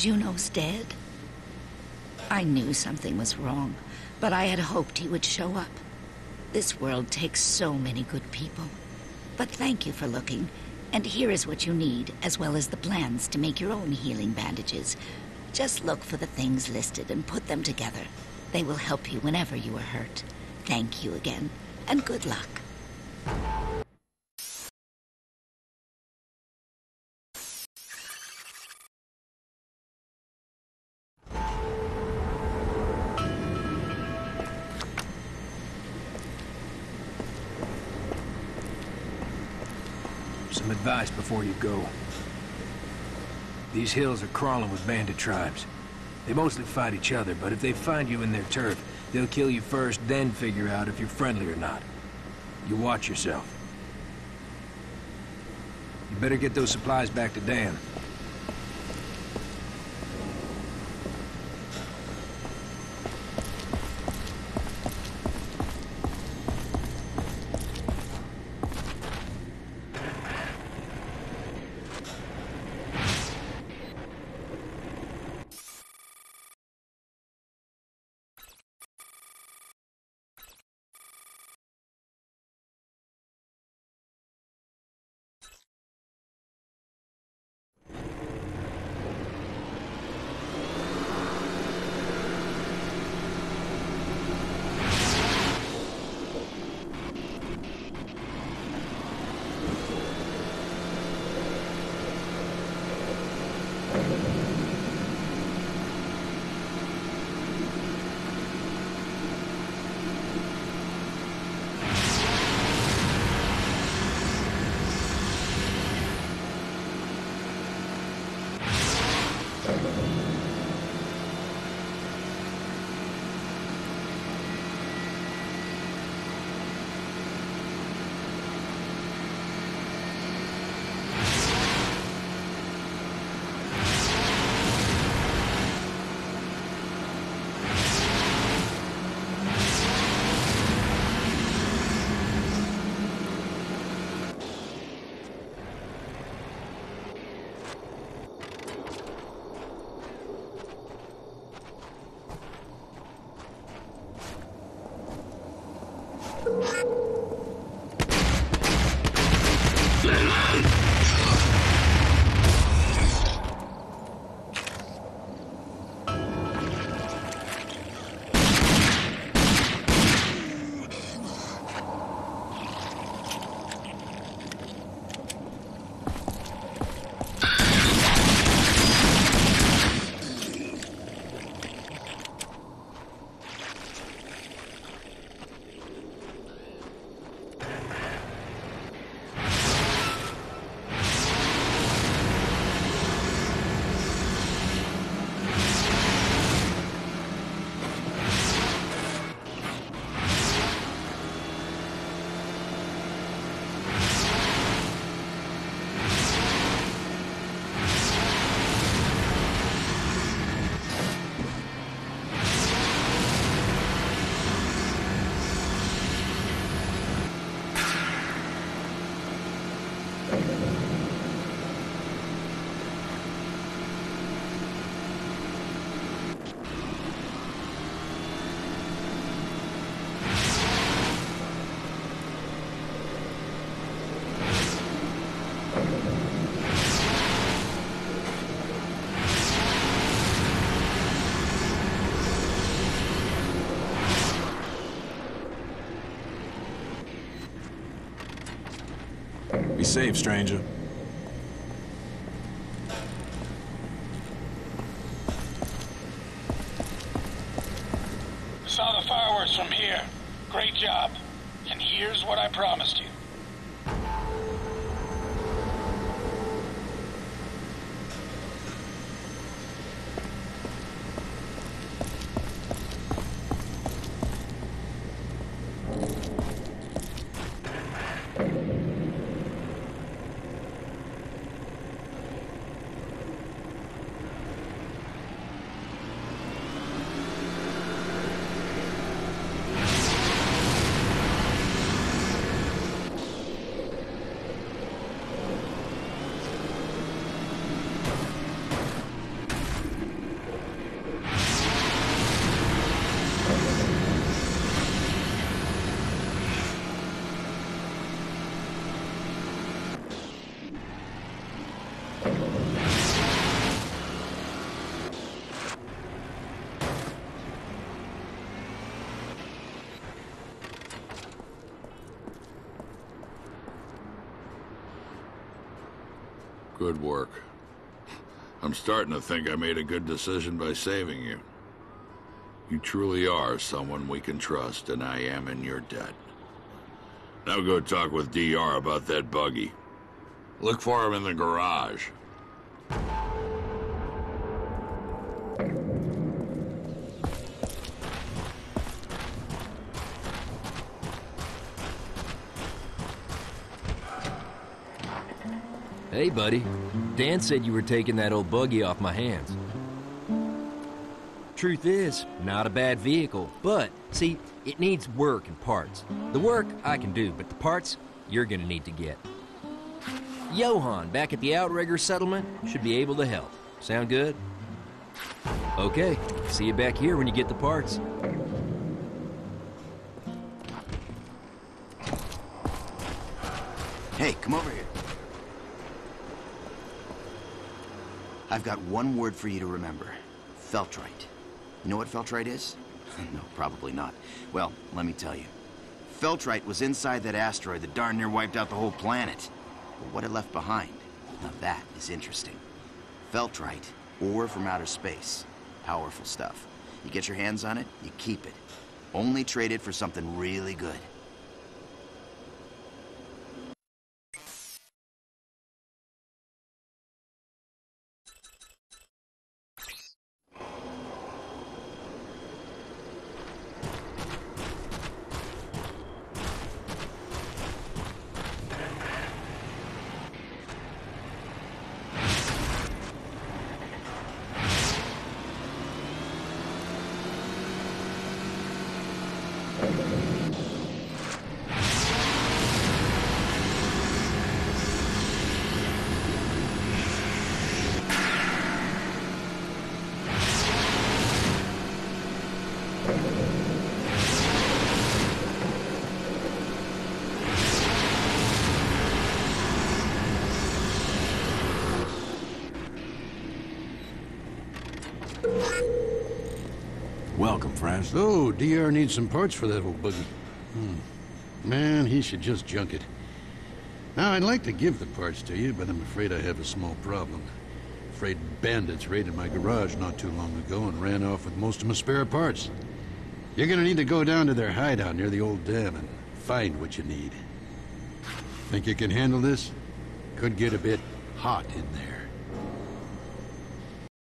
Juno's dead. I knew something was wrong, but I had hoped he would show up. This world takes so many good people. But thank you for looking, and here is what you need, as well as the plans to make your own healing bandages. Just look for the things listed and put them together. They will help you whenever you are hurt. Thank you again, and good luck. Some advice before you go. These hills are crawling with bandit tribes. They mostly fight each other, but if they find you in their turf, they'll kill you first, then figure out if you're friendly or not. You watch yourself. You better get those supplies back to Dan. Be safe, stranger. Saw the fireworks from here. Great job. And here's what I promised you. Good work. I'm starting to think I made a good decision by saving you. You truly are someone we can trust, and I am in your debt. Now go talk with DR about that buggy. Look for him in the garage. Hey, buddy. Dan said you were taking that old buggy off my hands. Truth is, not a bad vehicle, but, see, it needs work and parts. The work I can do, but the parts you're gonna need to get. Johan, back at the Outrigger settlement, should be able to help. Sound good? Okay, see you back here when you get the parts. Hey, come over here. I've got one word for you to remember. Feltrite. You know what Feltrite is? No, probably not. Well, let me tell you. Feltrite was inside that asteroid that darn near wiped out the whole planet. But what it left behind, now that is interesting. Feltrite, ore from outer space. Powerful stuff. You get your hands on it, you keep it. Only trade it for something really good. Welcome, friends. So, DR needs some parts for that old buggy. Man, he should just junk it. Now, I'd like to give the parts to you, but I'm afraid I have a small problem. Afraid bandits raided my garage not too long ago and ran off with most of my spare parts. You're gonna need to go down to their hideout near the old dam and find what you need. Think you can handle this? Could get a bit hot in there.